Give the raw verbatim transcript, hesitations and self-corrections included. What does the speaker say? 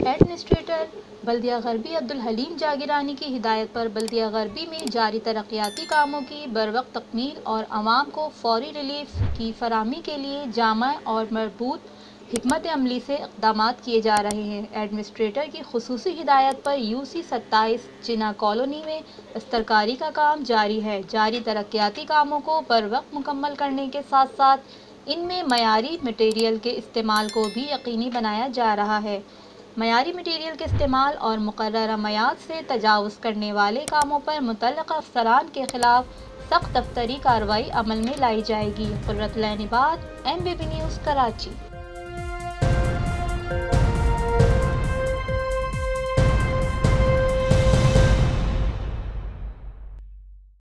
Administrator Baldia Gharbi Abdul Haleem Jagirani की हिदायत पर बल्दिया गरबी में जारी तरक्याती कामों की बरवक्त तकमील और आवाम को फौरी रिलीफ की फराहमी के लिए जामा और मरबूत हिकमत अमली से इक़दाम किए जा रहे हैं। एडमिनिस्ट्रेटर की खुसूसी हिदायत पर यू सी सत्ताईस चिना कॉलोनी में दस्तरकारी का काम जारी है। जारी तरक्याती कामों को बरवक्त मुकम्मल करने के साथ साथ इनमें मयारी मटेरियल के इस्तेमाल को भी यकीनी बनाया जा रहा है। मयारी मटीरियल के इस्तेमाल और मुकर्ररा मयाद से तजावुज़ करने वाले कामों पर मुतल्लिक़ा अफ़सरान के ख़िलाफ़ सख्त दफ्तरी कार्रवाई अमल में लाई जाएगी। Qurratul Ain Ibad, M B P news, Karachi.